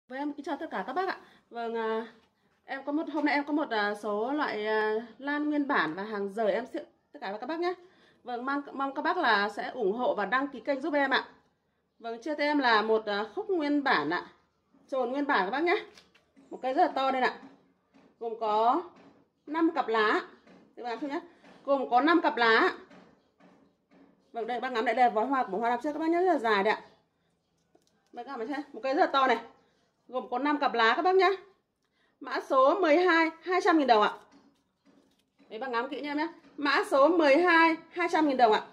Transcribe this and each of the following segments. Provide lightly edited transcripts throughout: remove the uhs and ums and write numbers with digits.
Em kính chào tất cả các bác ạ. Vâng, em có hôm nay em có một số loại lan nguyên bản và hàng rời em sẽ tất cả các bác nhé. Vâng, mong các bác là sẽ ủng hộ và đăng ký kênh giúp em ạ. Vâng, chia cho em là một khúc nguyên bản ạ, chồn nguyên bản các bác nhé. Một cây rất là to đây ạ. Gồm có 5 cặp lá. Các bạn xem nhé. Gồm có 5 cặp lá. Vâng, đây bác ngắm đây là vói hoa của hoa đạp trước các bác nhé, rất là dài đấy ạ. Vâng, các bạn xem, một cây rất là to này. Gồm có 5 cặp lá các bác nhé. Mã số 12 200.000 đồng ạ. Đấy bác ngắm kỹ nha em nhé. Mã số 12 200.000 đồng ạ.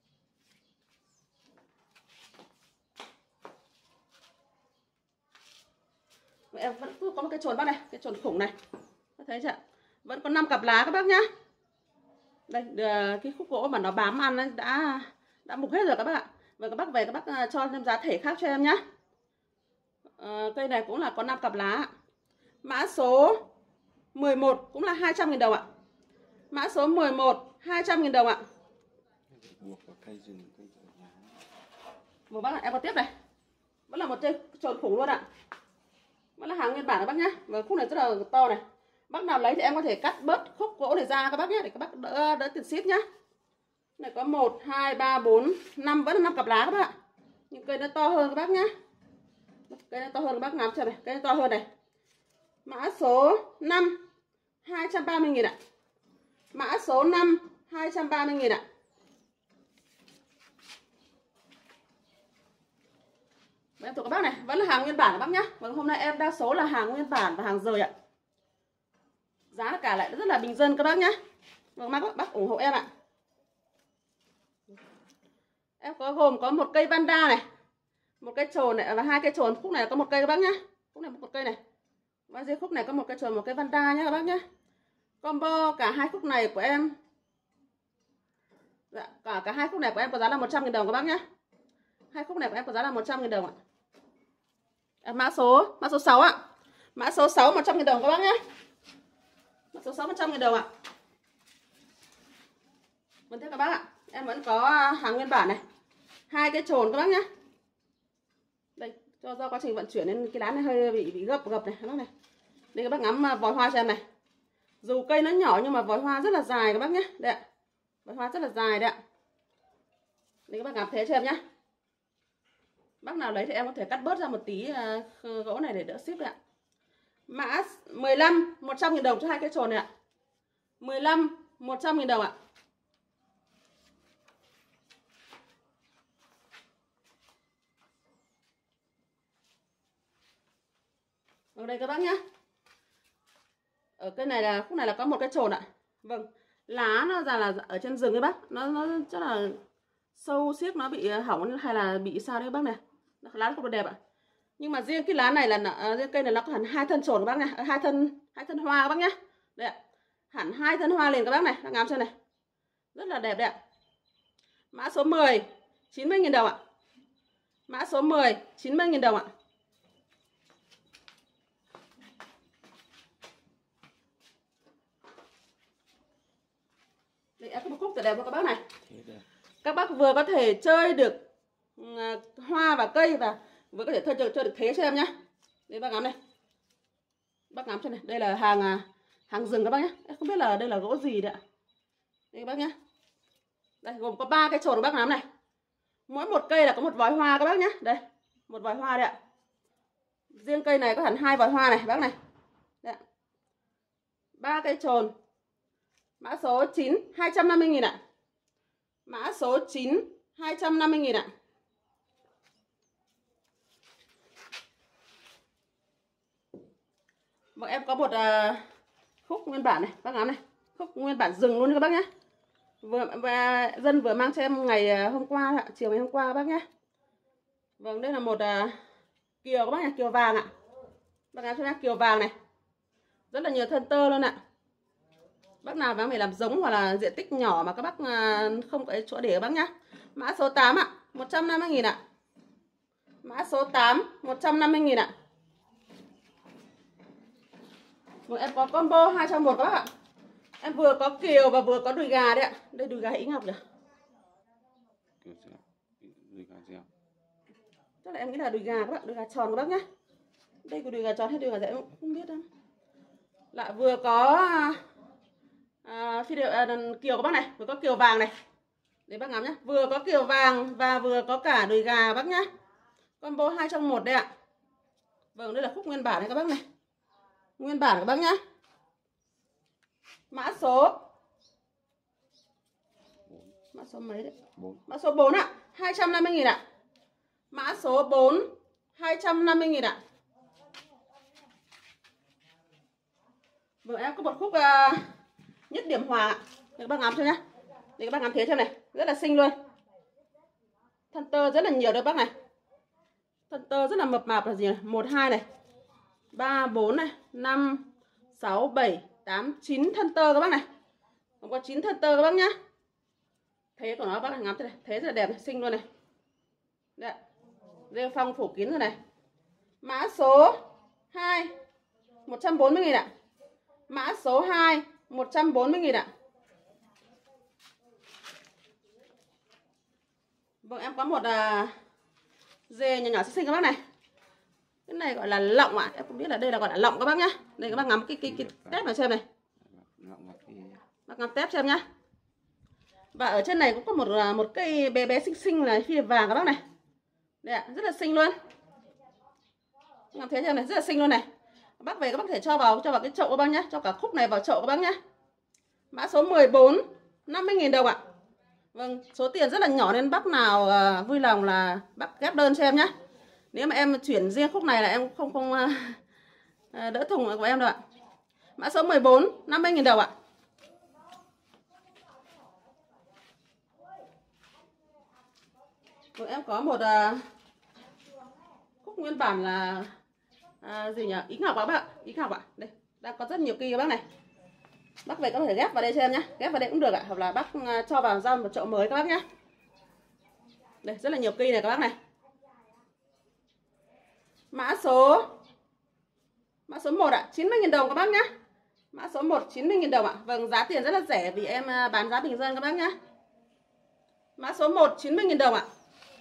Em vẫn cứ có một cái chồn bác này, cái chồn khủng này. Các thấy chưa? Vẫn có 5 cặp lá các bác nhá. Đây, cái khúc gỗ mà nó bám ăn ấy, đã mục hết rồi các bác ạ. Và các bác về các bác cho thêm giá thể khác cho em nhá. Cây này cũng là có 5 cặp lá. Mã số 11 cũng là 200.000 đồng ạ. Mã số 11 200.000 đồng ạ. Một bác ạ, em có tiếp này. Vẫn là một cây chồn khủng luôn ạ. Vẫn là hàng nguyên bản các bác nhé. Và khúc này rất là to này. Bác nào lấy thì em có thể cắt bớt khúc gỗ này ra các bác nhé, để các bác đỡ tiền ship nhá. Này có 1 2 3 4 5, vẫn là 5 cặp lá các bác ạ. Nhưng cây nó to hơn các bác nhá. Cây nó to hơn các bác ngắm xem này, cây nó to hơn này. Mã số 5 230.000 ạ. Mã số 5 230.000 ạ. Em thuộc các bác này, vẫn là hàng nguyên bản các bác nhá. Vâng, hôm nay em đa số là hàng nguyên bản và hàng rời ạ. Giá cả lại rất là bình dân các bác nhá. Vâng, bác ủng hộ em ạ. Em có gồm có một cây vanda này, một cây chồn này và 2 cây chồn. Khúc này có một cây các bác nhá. Khúc này một cây này. Và dưới khúc này có một cây chồn, một cây vanda nhá các bác nhá. Combo cả hai khúc này của em. Dạ, cả hai khúc này của em có giá là 100.000 đồng các bác nhá. Hai khúc này của em có giá là 100.000 đồng ạ. Mã số 6 ạ. Mã số 6 100.000 đồng các bác nhé. Mã số 6 100.000 đồng ạ. Vâng, tiếp các bác ạ. Em vẫn có hàng nguyên bản này. 2 cái chồn các bác nhé. Đây, do quá trình vận chuyển nên cái lá này hơi bị gập này các bác này. Đây các bác ngắm vòi hoa cho em này. Dù cây nó nhỏ nhưng mà vòi hoa rất là dài các bác nhé. Đây ạ. Vòi hoa rất là dài đấy ạ. Đây các bác ngắm thế cho em nhé. Bác nào lấy thì em có thể cắt bớt ra một tí gỗ này để đỡ ship đấy ạ. Mã 15 100.000 đồng cho 2 cái chồn này ạ. 15 100.000 đồng ạ. Ở đây các bác nhá. Ở cây này là khúc này là có một cái chồn ạ. Vâng, lá nó ra là ở trên rừng ấy bác, nó rất là sâu xiếc, nó bị hỏng hay là bị sao đấy bác này. Lá không được đẹp ạ. Nhưng mà riêng cái lá này là riêng cây này nó có hẳn 2 thân chồn các bác này, hai thân hoa các bác nhé. Đây ạ. Hẳn 2 thân hoa liền các bác này, các ngắm xem này. Rất là đẹp đấy ạ. Mã số 10 90.000 đồng ạ. Mã số 10 90.000 đồng ạ. Đây em có một khúc rất đẹp của các bác này. Các bác vừa có thể chơi được hoa và cây và vừa có thể chơi được thế cho em nhá. Đây bác ngắm này. Bác ngắm cho này, đây là hàng rừng các bác nhé. Em không biết là đây là gỗ gì đấy ạ. Đây các bác nhé. Đây gồm có 3 cái chồn của bác ngắm này. Mỗi một cây là có một vòi hoa các bác nhé. Đây, một vòi hoa đây ạ. Riêng cây này có hẳn 2 vòi hoa này bác này. Đây ạ. 3 cây chồn. Mã số 9 250.000 ạ. Mã số 9 250.000 ạ. Bọn em có một khúc nguyên bản này, bác ngắm này. Khúc nguyên bản rừng luôn các bác nhé. Dân vừa mang cho em ngày hôm qua, chiều ngày hôm qua các bác nhé. Vâng, đây là một kiều các bác nhé, kiều vàng ạ. Bác ngắm cho nhé, kiều vàng này. Rất là nhiều thân tơ luôn ạ. Bác nào bác phải làm giống hoặc là diện tích nhỏ mà các bác không có chỗ để các bác nhá. Mã số 8 ạ, 150.000 ạ. Mã số 8 150.000 ạ. Em có combo 2 trong 1 các bác ạ. Em vừa có kiều và vừa có đùi gà đấy ạ. Đây đùi gà Ý Ngọc kìa. Chắc là em nghĩ là đùi gà các bạn, đùi gà tròn các bác nhá. Đây của đùi gà tròn hay đùi gà rẽ không biết đâu. Lại vừa có phi điệu kiều của bác này, vừa có kiều vàng này. Để bác ngắm nhé. Vừa có kiều vàng và vừa có cả đùi gà bác nhá. Combo 2 trong 1 đây ạ. Vâng, đây là khúc nguyên bản này các bác này. Nguyên bản các bác nhá. Mã số mấy đấy? Mã số 4 ạ, 250.000 ạ. Mã số 4 250.000 ạ. Vâng, em có một khúc nhất điểm hòa ạ. Để các bác ngắm cho nhá. Để các bác ngắm thế cho này, rất là xinh luôn. Thân tơ rất là nhiều đây bác này. Thân tơ rất là mập mạp là gì này? 1 2 này. 3 4 này, 5 6 7 8 9 thân tơ các bác này. Còn có 9 thân tơ các bác nhá. Thế của nó bác này ngắm thế này, thế rất là đẹp này, xinh luôn này. Đấy. Rêu phong phủ kín rồi này. Mã số 2 140.000 ạ. Mã số 2 140.000 ạ. Vâng, em có một dê nhỏ nhỏ xinh xinh các bác này. Cái này gọi là lọng ạ. Em không biết là đây là gọi là lọng các bác nhá. Đây các bác ngắm cái tép này xem này. Bác ngắm tép xem nhá. Và ở trên này cũng có một cây bé bé xinh xinh này, phi điệp vàng các bác này. Đây ạ, rất là xinh luôn. Ngắm thế xem này, rất là xinh luôn này. Các bác về các bác thể cho vào cái chậu các bác nhá, cho cả khúc này vào chậu các bác nhá. Mã số 14 50.000 đồng ạ. Vâng, số tiền rất là nhỏ nên bác nào vui lòng là bác ghép đơn cho em nhá. Nếu mà em chuyển riêng khúc này là em không đỡ thùng của em đâu ạ. Mã số 14 50.000 đồng ạ. Vâng, em có một khúc nguyên bản là gì nhỉ? Ý ngọc các bác ạ. Ý ngọc ạ. Đây, đang có rất nhiều kỳ các bác này. Bác về có thể ghép vào đây cho em nhé. Ghép vào đây cũng được ạ. Hoặc là bác cho vào ra một chậu mới các bác nhé. Đây, rất là nhiều kỳ này các bác này. Mã số 1 ạ, 90.000 đồng các bác nhé. Mã số 1 90.000 đồng ạ. Vâng, giá tiền rất là rẻ vì em bán giá bình dân các bác nhé. Mã số 1 90.000 đồng ạ.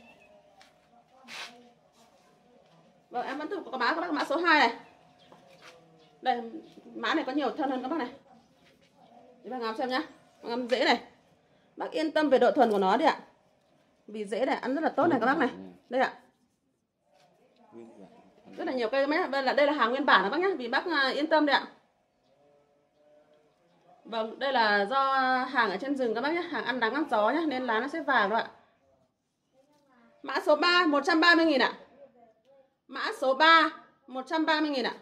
Vâng, em vẫn có mã các bác, mã số 2 này. Đây, mã này có nhiều thân hơn các bác này. Để bác ngắm xem nhá. Bác ngắm rễ này. Bác yên tâm về độ thuần của nó đi ạ. Vì rễ này ăn rất là tốt này các bác này. Đây ạ. Rất là nhiều cây mấy. Đây là hàng nguyên bản các bác nhá. Vì bác yên tâm đi ạ. Vâng, đây là do hàng ở trên rừng các bác nhé. Hàng ăn nắng ăn gió nhá, nên lá nó sẽ vàng các bạn. Mã số 3 130.000 ạ. Mã số 3 130.000 ạ.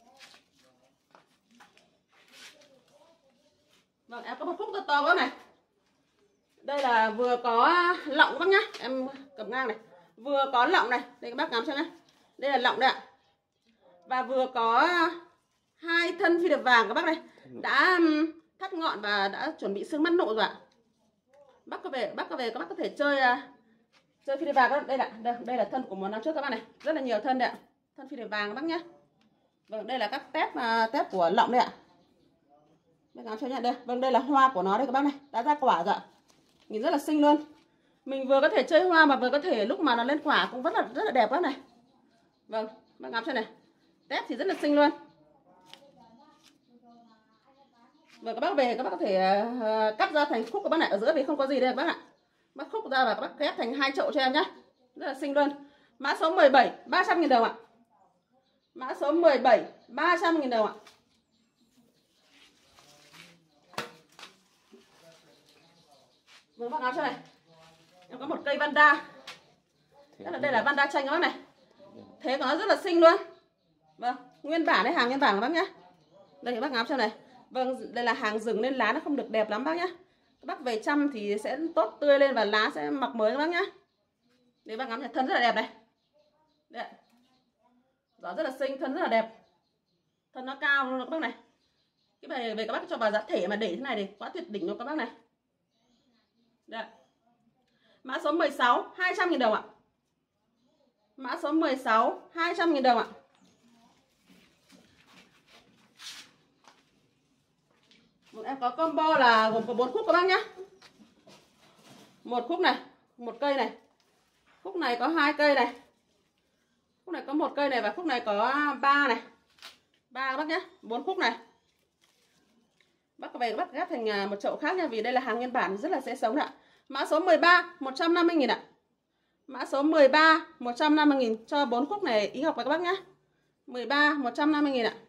Vâng, em có một khúc to to quá này. Đây là vừa có lọng các bác nhá. Em cầm ngang này. Vừa có lọng này. Đây các bác ngắm xem nhé. Đây là lọng đây ạ. Và vừa có 2 thân phi điệp vàng các bác này. Đã thắt ngọn và đã chuẩn bị xương mắt nụ rồi ạ. Bác có về các bác có thể chơi phi điệp vàng. Đây là thân của một năm trước các bác này. Rất là nhiều thân đây ạ. Thân phi điệp vàng các bác nhé. Vâng, đây là các tép của lọng đây ạ. Bác ngắm cho nhá. Đây, vâng, đây là hoa của nó đây các bác này. Đã ra quả rồi ạ. Nhìn rất là xinh luôn. Mình vừa có thể chơi hoa mà vừa có thể lúc mà nó lên quả cũng rất là đẹp quá này. Vâng, bác ngắm cho này. Tép thì rất là xinh luôn. Và các bác về các bác có thể cắt ra thành khúc các bác này, ở giữa vì không có gì đây các bác ạ. Bác khúc ra và các bác ghép thành 2 chậu cho em nhé. Rất là xinh luôn. Mã số 17 300.000 đồng ạ. Mã số 17 300.000 đồng ạ. Vâng, bác áo cho này. Em có một cây vanda. Đây là vanda chanh các bác này. Thế của nó rất là xinh luôn. Vâng, nguyên bản đấy, hàng nguyên bản các bác nhé. Đây các bác ngắm xem này. Vâng, đây là hàng rừng nên lá nó không được đẹp lắm bác nhé. Các bác về chăm thì sẽ tốt tươi lên và lá sẽ mọc mới các bác nhé. Đây bác ngắm này, thân rất là đẹp này. Đây. Gió rất là xinh, thân rất là đẹp. Thân nó cao luôn các bác này. Cái này về các bác cho vào giá thể mà để thế này thì quá tuyệt đỉnh luôn các bác này. Đây. Mã số 16 200.000 đồng ạ. Mã số 16 200.000 đồng ạ. Em có combo là gồm có 4 khúc các bác nhé. Một khúc này, một cây này. Khúc này có 2 cây này. Khúc này có một cây này và khúc này có 3 này. 3 các bác nhé, 4 khúc này. Bác về bác ghép thành một chậu khác nha, vì đây là hàng nguyên bản rất là dễ sống ạ. Mã số 13 150.000 ạ. Mã số 13 150.000 cho 4 khúc này ý ngọc với các bác nhé. 13 150.000 ạ.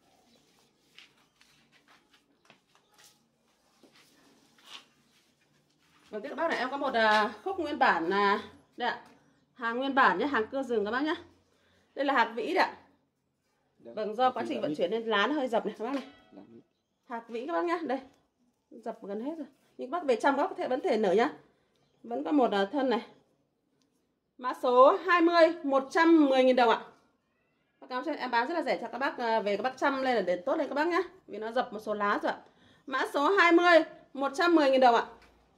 Vâng, tiếp các bác này em có một khúc nguyên bản đây ạ. Hàng nguyên bản nhé, hàng cưa rừng các bác nhé. Đây là hạt vĩ đấy ạ. Vâng, do quá trình vận chuyển nên lá nó hơi dập này các bác này. Hạt vĩ các bác nhé, đây. Dập gần hết rồi. Nhưng các bác về trong góc vẫn thể nở nhá. Vẫn có một thân này. Mã số 20 110.000 đồng ạ. Các bác em bán rất là rẻ cho các bác về các bác chăm lên là để tốt lên các bác nhé. Vì nó dập một số lá rồi ạ. Mã số 20 110.000 đồng ạ.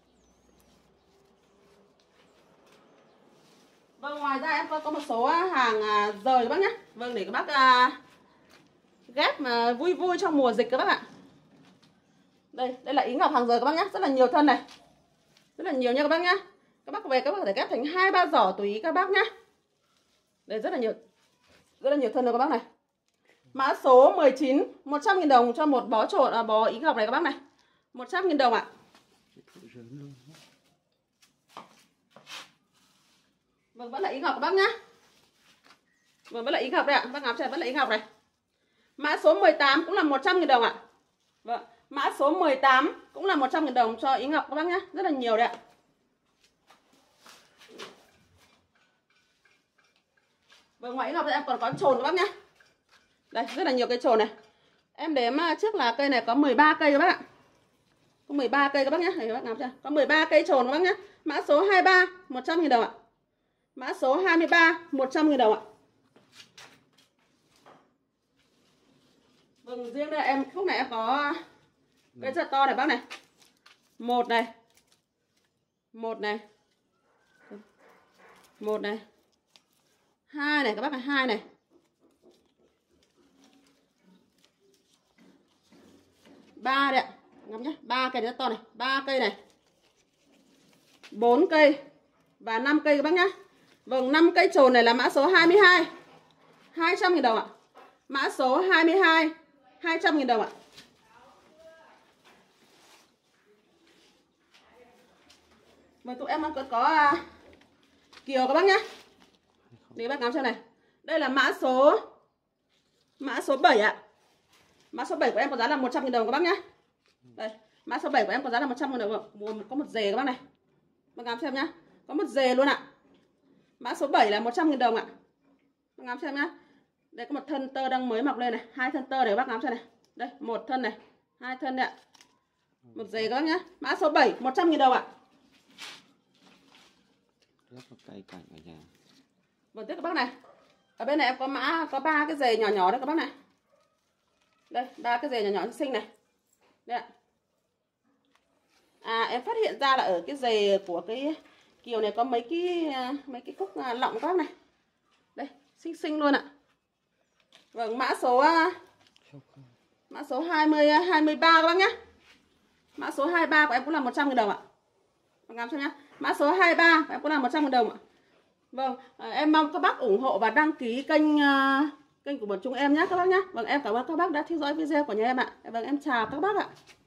Vâng, ngoài ra em có một số hàng rời các bác nhé. Vâng, để các bác ghép mà vui vui trong mùa dịch các bác ạ. Đây là ý ngọc hàng rời các bác nhé. Rất là nhiều thân này. Rất là nhiều nha các bác nhé. Các bác về các bác có thể ghép thành 2-3 giỏ tùy ý các bác nhé. Đây rất là nhiều thân rồi các bác này. Mã số 19 100.000 đồng cho một bó trộn bó ý ngọc này các bác này. 100.000 đồng ạ. Vâng, vẫn là ý ngọc các bác nhá. Vâng, vẫn là ý ngọc đây ạ. Bác ngắm xem vẫn là ý ngọc này. Mã số 18 cũng là 100.000 đồng ạ. Vâng, mã số 18 cũng là 100.000 đồng cho ý ngọc các bác nhá. Rất là nhiều đấy ạ. Vâng, ngoài ý ngọc thì em còn có trồn các bác nhá. Đây, rất là nhiều cây trồn này. Em đếm trước là cây này có 13 cây các bác ạ. Có 13 cây các bác nhá. Đây các bác ngắm xem. Có 13 cây trồn các bác nhá. Mã số 23 100.000 đồng ạ. Mã số 23 100.000 đồng ạ. Vâng, riêng đây em khúc này em có cây rất to này bác này. Một này. Hai này các bác này, 2 này. 3 đây ạ. Ngắm nhé, 3 cây rất to này, 3 cây này. 4 cây và 5 cây các bác nhá. Vâng, 5 cây trồn này là mã số 22. 200.000 đồng ạ. Mã số 22 200.000 đồng ạ. Vâng, tụi em có kiều các bác nhá. Để bác ngắm xem này. Đây là mã số 7 ạ. Mã số 7 của em có giá là 100.000 đồng các bác nhá. Đây, mã số 7 của em có giá là 100.000 đồng. Có một dề các bác này. Bác ngắm xem nhá. Có một dề luôn ạ. Mã số 7 là 100.000 đồng ạ. Bác ngắm xem nhá. Đây có một thân tơ đang mới mọc lên này, 2 thân tơ để bác ngắm xem này. Đây, một thân này, 2 thân đấy ạ. Một dề các bác nhá. Mã số 7 100.000 đồng ạ. Rất là cây cảnh ở nhà. Vâng, tiếp các bác này. Ở bên này em có 3 cái dề nhỏ nhỏ đấy các bác này. Đây, 3 cái dề nhỏ nhỏ xinh này. Đây ạ. Em phát hiện ra là ở cái dề của cái kiều này có mấy cái khúc lọng các bác này. Đây, xinh xinh luôn ạ. Vâng, mã số 23 các bác nhé. Mã số 23 của em cũng là 100.000 đồng ạ. Ngắm cho nhá. Mã số 23 của em cũng là 100.000 đồng ạ. Vâng, em mong các bác ủng hộ và đăng ký kênh của bọn chúng em nhé các bác nhé. Vâng, em cảm ơn các bác đã theo dõi video của nhà em ạ. Vâng, em chào các bác ạ.